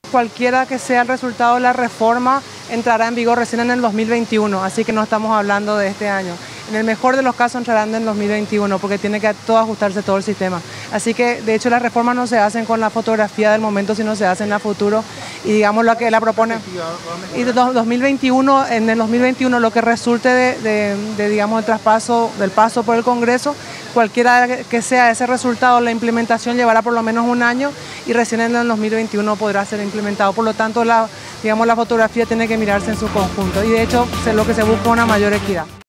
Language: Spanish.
Cualquiera que sea el resultado de la reforma entrará en vigor recién en el 2021, así que no estamos hablando de este año. En el mejor de los casos entrarán en el 2021 porque tiene que todo ajustarse todo el sistema. Así que de hecho las reformas no se hacen con la fotografía del momento, sino se hacen a futuro y digamos lo que la propone. Y de 2021, en el 2021 lo que resulte digamos el traspaso, del paso por el Congreso, cualquiera que sea ese resultado, la implementación llevará por lo menos un año y recién en el 2021 podrá ser implementado. Por lo tanto, digamos, la fotografía tiene que mirarse en su conjunto y de hecho lo que se busca es una mayor equidad.